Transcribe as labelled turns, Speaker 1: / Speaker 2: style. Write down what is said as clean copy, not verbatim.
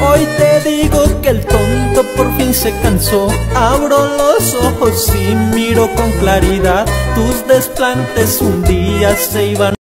Speaker 1: Hoy te digo que el tonto por fin se cansó. Abro los ojos y miro con claridad. Tus desplantes un día se iban